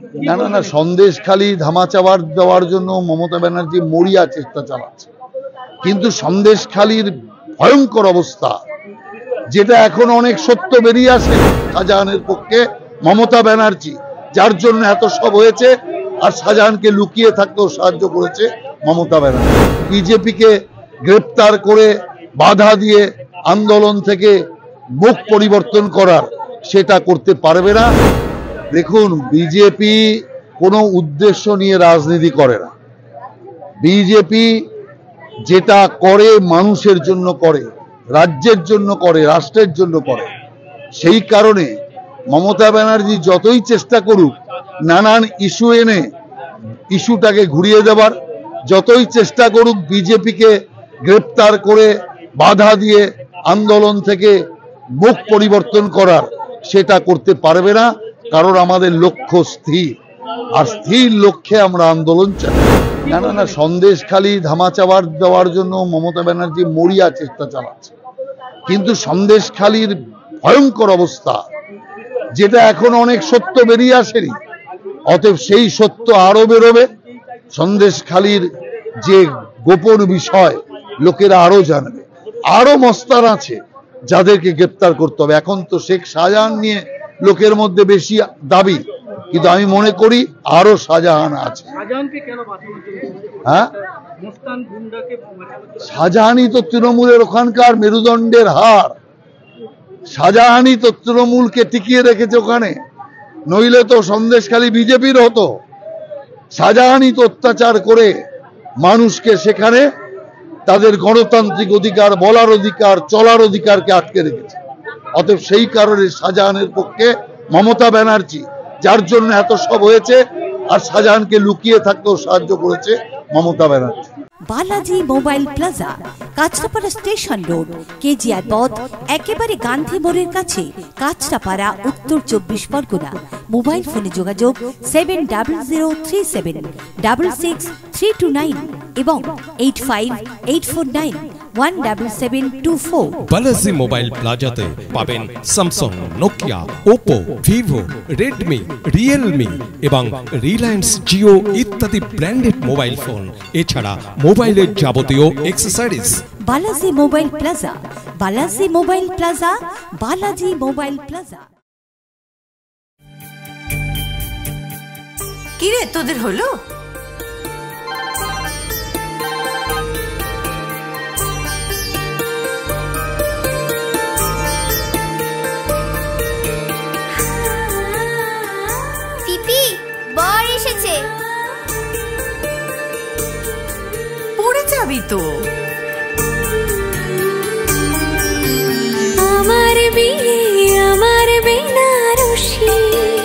না না না, সন্দেশখালী ধামাচাপা দেওয়ার জন্য মমতা ব্যানার্জি মরিয়া চেষ্টা চালাচ্ছে, কিন্তু সন্দেশখালীর ভয়ঙ্কর অবস্থা, যেটা এখন অনেক সত্য বেরিয়ে আসে শাহজাহানের পক্ষে মমতা ব্যানার্জি, যার জন্য এত সব হয়েছে, আর শাহজাহানকে লুকিয়ে থাকতেও সাহায্য করেছে মমতা ব্যানার্জি। বিজেপিকে গ্রেপ্তার করে বাধা দিয়ে আন্দোলন থেকে মুখ পরিবর্তন করার, সেটা করতে পারবে না। দেখুন, বিজেপি কোনো উদ্দেশ্য নিয়ে রাজনীতি করে না। বিজেপি যেটা করে মানুষের জন্য করে, রাজ্যের জন্য করে, রাষ্ট্রের জন্য করে। সেই কারণে মমতা ব্যানার্জি যতই চেষ্টা করুক নানান ইস্যু এনে ইস্যুটাকে ঘুরিয়ে দেবার, যতই চেষ্টা করুক বিজেপিকে গ্রেপ্তার করে বাধা দিয়ে আন্দোলন থেকে মুখ পরিবর্তন করার, সেটা করতে পারবে না। কারণ আমাদের লক্ষ্য স্থির, আর স্থির লক্ষ্যে আমরা আন্দোলন চালাই। না না না, সন্দেশখালী ধামাচাপা দেওয়ার জন্য মমতা ব্যানার্জি মরিয়া চেষ্টা চালাচ্ছে, কিন্তু সন্দেশখালীর ভয়ঙ্কর অবস্থা, যেটা এখন অনেক সত্য বেরিয়ে আসেনি, অতএব সেই সত্য আরো বেরোবে। সন্দেশখালীর যে গোপন বিষয় লোকেরা আরো জানবে, আরো মস্তান আছে যাদেরকে গ্রেপ্তার করতে হবে। এখন তো শেখ শাহজাহান নিয়ে লোকের মধ্যে বেশি দাবি, কিন্তু আমি মনে করি আরো শাহজাহান আছে। হ্যাঁ, শাহজাহানই তো তৃণমূলের ওখানকার মেরুদণ্ডের হার, শাহজাহানই তো তৃণমূলকে টিকিয়ে রেখেছে ওখানে, নইলে তো সন্দেশখালী বিজেপির হতো। শাহজাহানই তো অত্যাচার করে মানুষকে সেখানে তাদের গণতান্ত্রিক অধিকার, বলার অধিকার, চলার অধিকারকে আটকে রেখেছে। অতএব সেই কারণে শাহজাহানের পক্ষে মমতা ব্যানার্জি, যার জন্য এত সব হয়েছে, আর শাহজাহানকে লুকিয়ে থাকতেও সাহায্য করেছে Mamata Banerjee. Balaji mobile plaza, Kanchrapara station road, KGR পথ, একেবারে গান্ধী মোড়ের কাছে, কাঁচরাপাড়া, উত্তর 24 পরগনা। মোবাইল ফোনে যোগাযোগ 7003766329 এবং 8584917724। বালাজি মোবাইল প্লাজাতে পাবেন Samsung, Nokia, Oppo, Vivo, Redmi, Realme এবং রিলায়েন্স জিও ইত্যাদি ব্র্যান্ডেড মোবাইল ফোন, এছাড়া মোবাইলের যাবতীয় accessories. Balaji mobile plaza, Balaji mobile plaza, Balaji mobile plaza. কি রে, তোদের হলো? পিপি, বর এসেছে। পড়ে যাবি তো। আমার বিয়ে, আমার বেনারসি,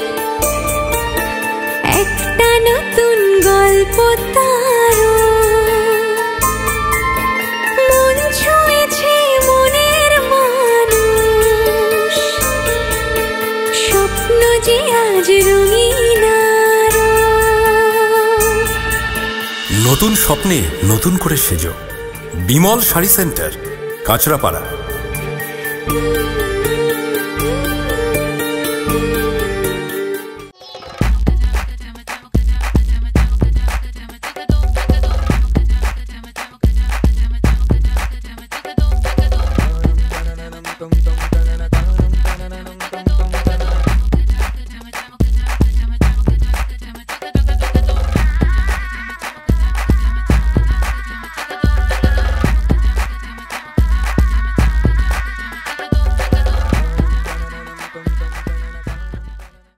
একটা নতুন গল্প তারো, মন ছুঁয়েছে মনের মানুষ, স্বপ্ন যে আজ রঙিন আরো। নতুন স্বপ্নে নতুন করে সেজো। বিমল শাড়ি সেন্টার, কাঁচরাপাড়া।